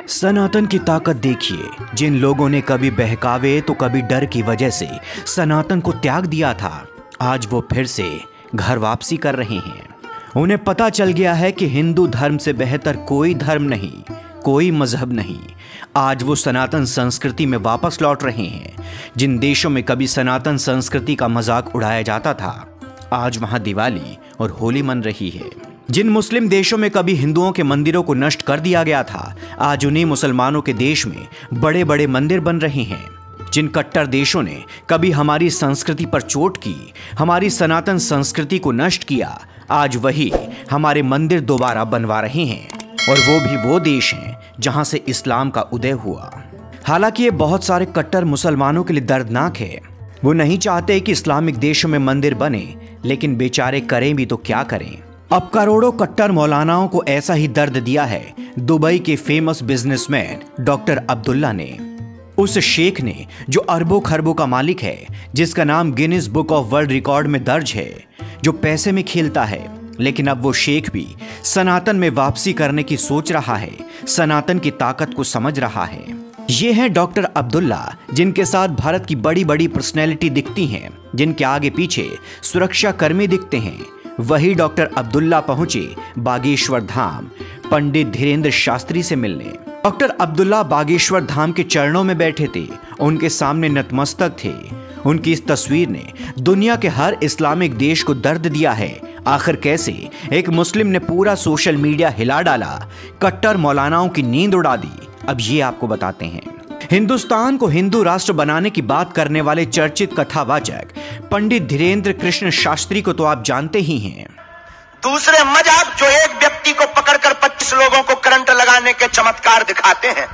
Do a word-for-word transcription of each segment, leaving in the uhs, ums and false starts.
सनातन की ताकत देखिए। जिन लोगों ने कभी बहकावे तो कभी डर की वजह से सनातन को त्याग दिया था, आज वो फिर से घर वापसी कर रहे हैं। उन्हें पता चल गया है कि हिंदू धर्म से बेहतर कोई धर्म नहीं, कोई मजहब नहीं। आज वो सनातन संस्कृति में वापस लौट रहे हैं। जिन देशों में कभी सनातन संस्कृति का मजाक उड़ाया जाता था, आज वहां दिवाली और होली मन रही है। जिन मुस्लिम देशों में कभी हिंदुओं के मंदिरों को नष्ट कर दिया गया था, आज उन्हीं मुसलमानों के देश में बड़े बड़े मंदिर बन रहे हैं। जिन कट्टर देशों ने कभी हमारी संस्कृति पर चोट की, हमारी सनातन संस्कृति को नष्ट किया, आज वही हमारे मंदिर दोबारा बनवा रहे हैं। और वो भी वो देश हैं जहां से इस्लाम का उदय हुआ। हालांकि ये बहुत सारे कट्टर मुसलमानों के लिए दर्दनाक है। वो नहीं चाहते कि इस्लामिक देशों में मंदिर बने, लेकिन बेचारे करें भी तो क्या करें। अब करोड़ों कट्टर मौलानाओं को ऐसा ही दर्द दिया है दुबई के फेमस बिजनेसमैन डॉक्टर अब्दुल्ला ने। उस शेख ने जो अरबों खरबों का मालिक है, जिसका नाम Guinness book of world record में दर्ज है, जो पैसे में खेलता है, लेकिन अब वो शेख भी सनातन में वापसी करने की सोच रहा है, सनातन की ताकत को समझ रहा है। ये हैं डॉक्टर अब्दुल्ला, जिनके साथ भारत की बड़ी बड़ी पर्सनैलिटी दिखती हैं, जिनके आगे पीछे सुरक्षा कर्मी दिखते हैं। वही डॉक्टर अब्दुल्ला पहुंचे बागेश्वर धाम पंडित धीरेन्द्र शास्त्री से मिलने। डॉक्टर अब्दुल्ला बागेश्वर धाम के चरणों में बैठे थे, उनके सामने नतमस्तक थे। उनकी इस तस्वीर ने दुनिया के हर इस्लामिक देश को दर्द दिया है। आखिर कैसे एक मुस्लिम ने पूरा सोशल मीडिया हिला डाला, कट्टर मौलानाओं की नींद उड़ा दी, अब ये आपको बताते हैं। हिंदुस्तान को हिंदू राष्ट्र बनाने की बात करने वाले चर्चित कथावाचक पंडित धीरेन्द्र कृष्ण शास्त्री को तो आप जानते ही हैं। दूसरे मजहब जो एक व्यक्ति को पकड़कर पच्चीस लोगों को करंट लगाने के चमत्कार दिखाते हैं,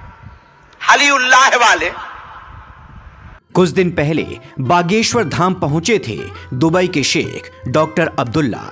हलीउल्लाह वाले। कुछ दिन पहले बागेश्वर धाम पहुंचे थे दुबई के शेख डॉक्टर अब्दुल्ला।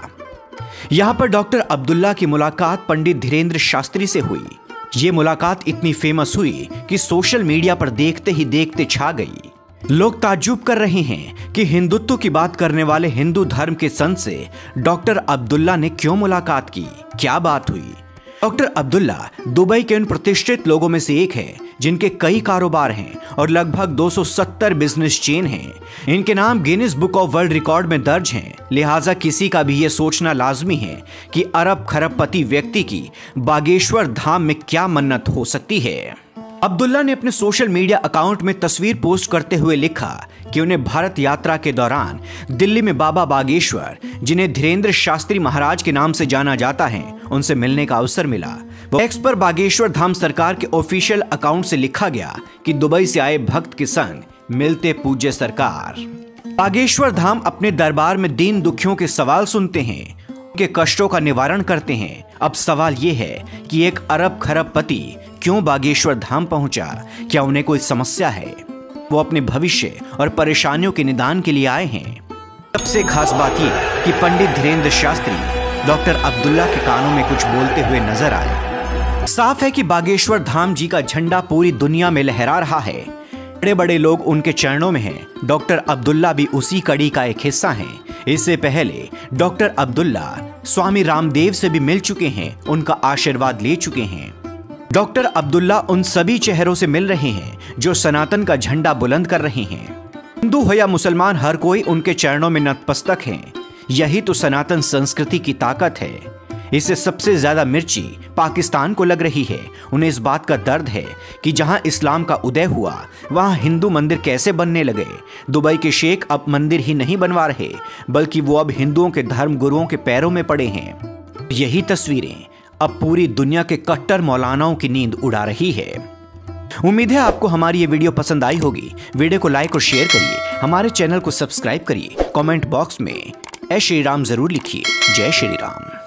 यहां पर डॉक्टर अब्दुल्ला की मुलाकात पंडित धीरेन्द्र शास्त्री से हुई। ये मुलाकात इतनी फेमस हुई कि सोशल मीडिया पर देखते ही देखते छा गई। लोग ताज्जुब कर रहे हैं कि हिंदुत्व की बात करने वाले हिंदू धर्म के संत से डॉक्टर अब्दुल्ला ने क्यों मुलाकात की, क्या बात हुई। डॉक्टर अब्दुल्ला दुबई के उन प्रतिष्ठित लोगों में से एक है जिनके कई कारोबार हैं और लगभग दो सौ सत्तर बिजनेस चेन हैं। इनके नाम Guinness book of world record में दर्ज हैं। लिहाजा किसी का भी ये सोचना लाजमी है कि अरब खरबपति व्यक्ति की बागेश्वर धाम में क्या मन्नत हो सकती है। अब्दुल्ला ने अपने सोशल मीडिया अकाउंट में तस्वीर पोस्ट करते हुए लिखा कि उन्हें भारत यात्रा के दौरान दिल्ली में बाबा बागेश्वर, जिन्हें धीरेन्द्र शास्त्री महाराज के नाम से जाना जाता है, उनसे मिलने का अवसर मिला। एक्स पर बागेश्वर धाम सरकार के ऑफिशियल अकाउंट से लिखा गया कि दुबई से आए भक्त के संग मिलते पूज्य सरकार। बागेश्वर धाम अपने दरबार में दीन दुखियों के सवाल सुनते हैं, उनके कष्टों का निवारण करते हैं। अब सवाल यह है कि एक अरब खरबपति क्यों बागेश्वर धाम पहुंचा? क्या उन्हें कोई समस्या है? वो अपने भविष्य और परेशानियों के निदान के लिए आए हैं। सबसे खास बात यह कि पंडित धीरेन्द्र शास्त्री डॉक्टर अब्दुल्ला के कानों में कुछ बोलते हुए नजर आए। साफ है कि बागेश्वर धाम जी का झंडा पूरी दुनिया में लहरा रहा है। बड़े बड़े लोग उनके चरणों में हैं। डॉक्टर अब्दुल्ला भी उसी कड़ी का एक हिस्सा हैं। इससे पहले डॉक्टर अब्दुल्ला स्वामी रामदेव से भी मिल चुके हैं, उनका आशीर्वाद ले चुके हैं। डॉक्टर अब्दुल्ला उन सभी चेहरों से मिल रहे हैं जो सनातन का झंडा बुलंद कर रहे हैं। हिंदू हो या मुसलमान, हर कोई उनके चरणों में नतमस्तक है। यही तो सनातन संस्कृति की ताकत है। इससे सबसे ज्यादा मिर्ची पाकिस्तान को लग रही है। उन्हें इस बात का दर्द है कि जहां इस्लाम का उदय हुआ, वहां हिंदू मंदिर कैसे बनने लगे। दुबई के शेख अब मंदिर ही नहीं बनवा रहे, बल्कि वो अब हिंदुओं के धर्म गुरुओं के पैरों में पड़े हैं। यही तस्वीरें अब पूरी दुनिया के कट्टर मौलानाओं की नींद उड़ा रही है। उम्मीद है आपको हमारी ये वीडियो पसंद आई होगी। वीडियो को लाइक और शेयर करिए, हमारे चैनल को सब्सक्राइब करिए, कमेंट बॉक्स में जय श्री राम जरूर लिखिए। जय श्री राम।